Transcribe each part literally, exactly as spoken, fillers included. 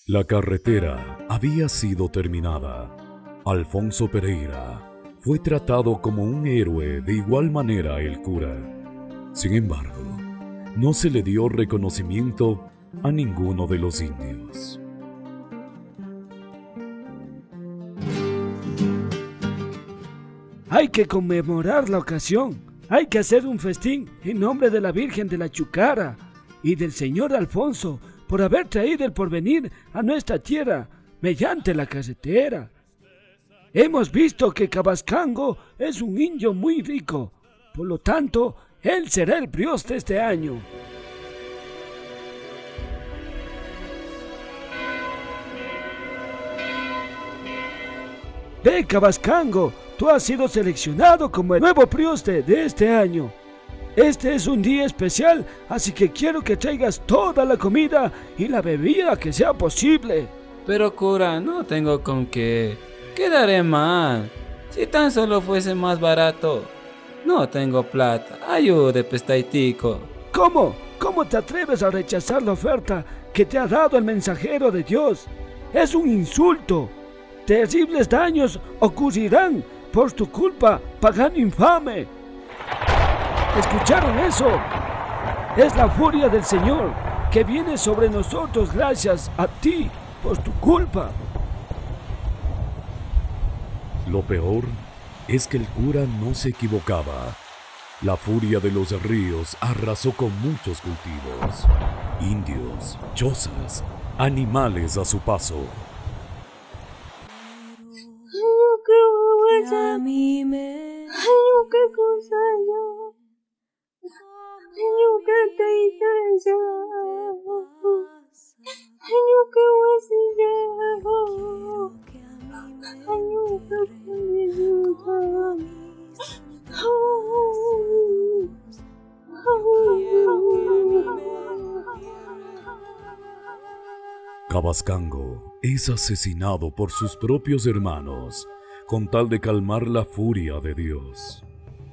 La carretera había sido terminada. Alfonso Pereira fue tratado como un héroe, de igual manera el cura. Sin embargo, no se le dio reconocimiento a ninguno de los indios. Hay que conmemorar la ocasión. Hay que hacer un festín en nombre de la Virgen de la Chucara y del señor Alfonso por haber traído el porvenir a nuestra tierra mediante la carretera. Hemos visto que Cabascango es un indio muy rico, por lo tanto, él será el prioste este año. Ve, Cabascango, tú has sido seleccionado como el nuevo prioste de este año. Este es un día especial, así que quiero que traigas toda la comida y la bebida que sea posible. Pero cura, no tengo con qué. Quedaré mal. Si tan solo fuese más barato. No tengo plata. Ayude, pestaitico. ¿Cómo? ¿Cómo te atreves a rechazar la oferta que te ha dado el mensajero de Dios? Es un insulto. Terribles daños ocurrirán por tu culpa, pagano infame. ¿Escucharon eso? Es la furia del Señor que viene sobre nosotros gracias a ti por tu culpa. Lo peor es que el cura no se equivocaba. La furia de los ríos arrasó con muchos cultivos, indios, chozas, animales a su paso. A mí me... Ay, qué cosa yo. Ay, qué te hice yo. Ay, qué hueso yo. Ay, qué Cabascango es asesinado por sus propios hermanos con tal de calmar la furia de Dios.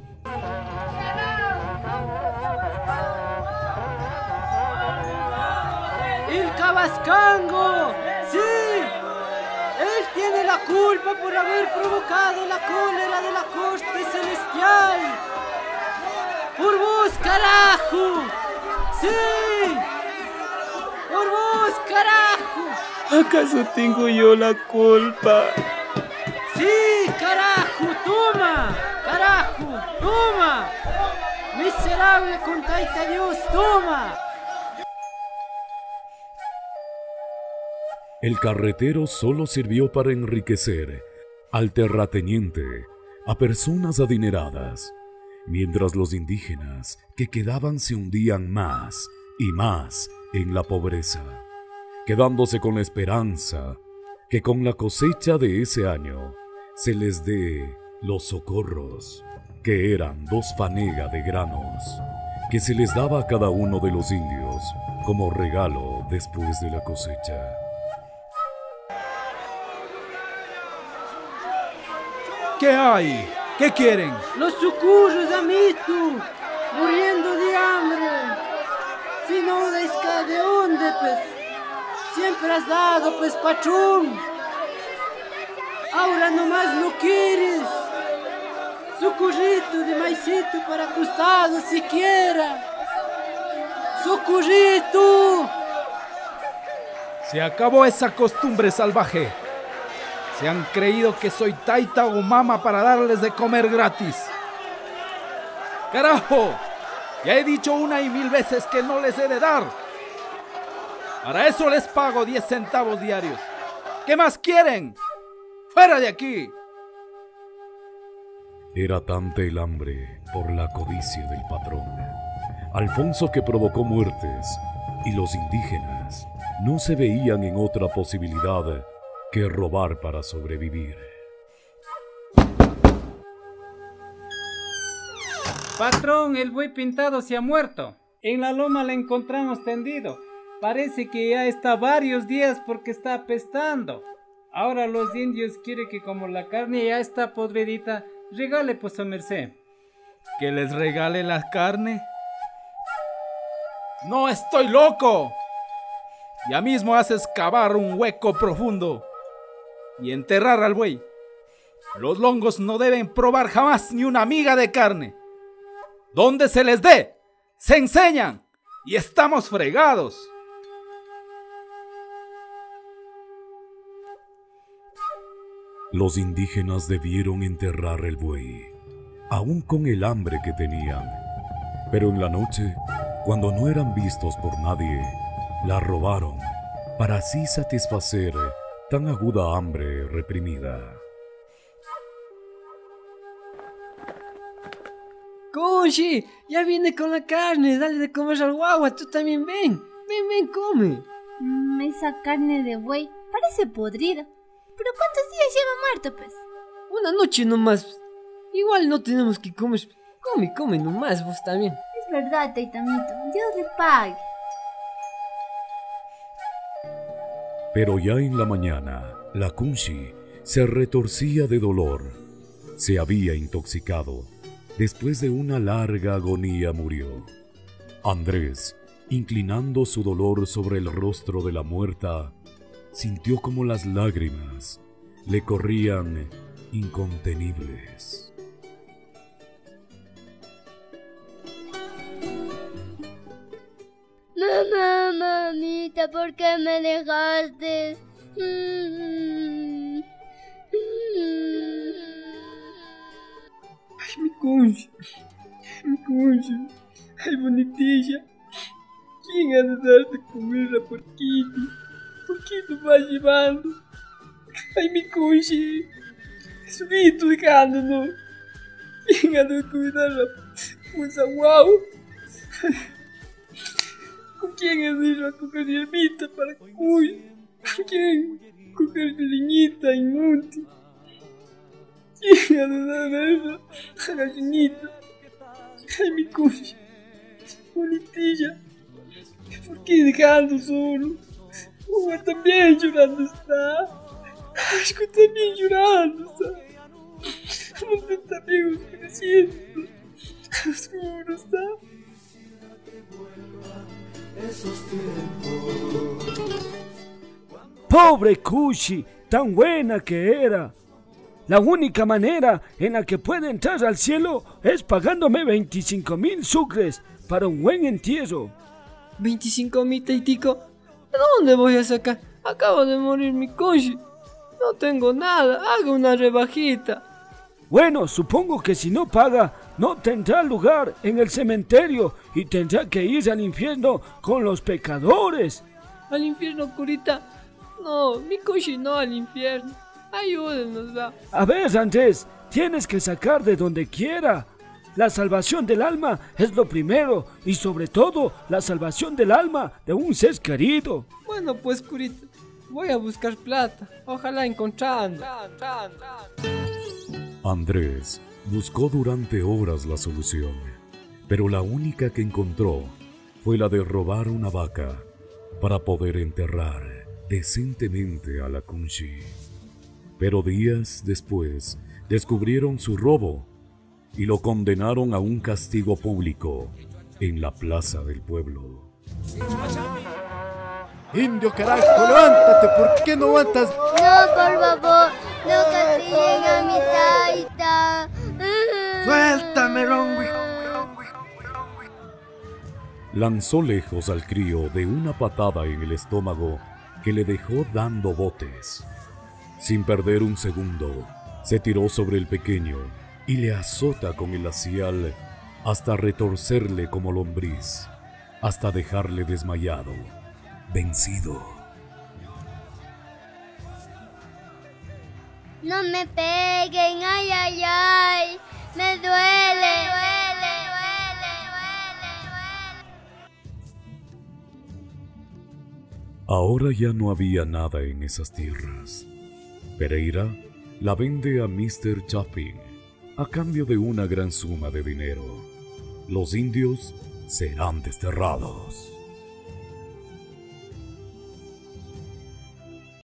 ¡El Cabascango! ¡Sí! Él tiene la culpa por haber provocado la cólera de la corte celestial. ¡Por vos, carajo! ¡Sí! ¡Por vos, carajo! ¿Acaso tengo yo la culpa? ¡Sí, carajo! ¡Toma! ¡Carajo! ¡Toma! ¡Miserable con taita Dios! ¡Toma! El carretero solo sirvió para enriquecer al terrateniente, a personas adineradas, mientras los indígenas que quedaban se hundían más y más en la pobreza, quedándose con la esperanza que con la cosecha de ese año se les dé los socorros, que eran dos fanegas de granos, que se les daba a cada uno de los indios como regalo después de la cosecha. ¿Qué hay? ¿Qué quieren? Los socorros, amito, muriendo de hambre. Si no des de dónde, pues, siempre has dado, pues, patrón. Ahora nomás no quieres. Socorrito de maicito para costado siquiera. ¡Socorrito! Se acabó esa costumbre salvaje. Se han creído que soy taita o mama para darles de comer gratis. ¡Carajo! Ya he dicho una y mil veces que no les he de dar. Para eso les pago diez centavos diarios. ¿Qué más quieren? ¡Fuera de aquí! Era tanta el hambre por la codicia del patrón, Alfonso, que provocó muertes, y los indígenas no se veían en otra posibilidad que robar para sobrevivir. Patrón, el buey pintado se ha muerto. En la loma le encontramos tendido. Parece que ya está varios días porque está apestando. Ahora los indios quieren que, como la carne ya está podridita, regale pues a merced. ¿Que les regale la carne? ¡No estoy loco! Ya mismo haces cavar un hueco profundo y enterrar al buey. Los longos no deben probar jamás ni una miga de carne. Donde se les dé, se enseñan y estamos fregados. Los indígenas debieron enterrar el buey, aún con el hambre que tenían. Pero en la noche, cuando no eran vistos por nadie, la robaron para así satisfacer tan aguda hambre reprimida. Conchi, ya viene con la carne, dale de comer al guagua, tú también ven, ven, ven, come. Mm, esa carne de buey parece podrida. ¿Pero cuántos días lleva muerto, pues? Una noche nomás, igual no tenemos que comer, come, come nomás vos también. Es verdad, Taitamito, Dios le pague. Pero ya en la mañana, la Kunshi se retorcía de dolor. Se había intoxicado. Después de una larga agonía murió. Andrés, inclinando su dolor sobre el rostro de la muerta, sintió como las lágrimas le corrían incontenibles. Mamá, mamita, ¿por qué me dejaste? Mm, mm. Ay, mi Conchi, mi Conchi, ay, bonitilla. ¿Quién ha de dar de comer a Porquito? ¿Por qué lo va llevando? Ay, mi Conchi, solito dejándonos. ¿Quién ha de cuidar a pusa guau? ¿Con quién has de ir a coger hierbita para cuy? ¿Con quién? Coger leñita y monte. ¿Quién ha de dar eso a la gallinita? Ay, mi Conchi, bonitilla, ¿por qué dejando solo? Uy, también llorando está. Ay, también llorando está. Monte también oscureciendo. Oscuro está. ¡Pobre Kushi! ¡Tan buena que era! La única manera en la que puede entrar al cielo es pagándome veinticinco mil sucres para un buen entierro. ¿veinticinco mil, Taitico? ¿De dónde voy a sacar? Acabo de morir mi Conchi. No tengo nada, haga una rebajita. Bueno, supongo que si no paga, no tendrá lugar en el cementerio y tendrá que ir al infierno con los pecadores. ¿Al infierno, curita? No, mi Conchi no al infierno. Ayúdenos, va. A ver, Andrés, tienes que sacar de donde quiera. La salvación del alma es lo primero y sobre todo la salvación del alma de un ser querido. Bueno, pues, curita, voy a buscar plata. Ojalá encontrando. Andrés buscó durante horas la solución, pero la única que encontró fue la de robar una vaca para poder enterrar decentemente a la Kunshi. Pero días después descubrieron su robo y lo condenaron a un castigo público en la plaza del pueblo. Indio carajo, levántate, ¿por qué no aguantas? No, por favor, no castiguen a mi taita. Suéltame, Longui. Lanzó lejos al crío de una patada en el estómago que le dejó dando botes. Sin perder un segundo, se tiró sobre el pequeño y le azota con el lacial hasta retorcerle como lombriz, hasta dejarle desmayado, vencido. No me peguen, ay, ay, ay, me duele, duele, duele, duele, duele. Ahora ya no había nada en esas tierras. Pereira la vende a mister Chapin a cambio de una gran suma de dinero. Los indios serán desterrados.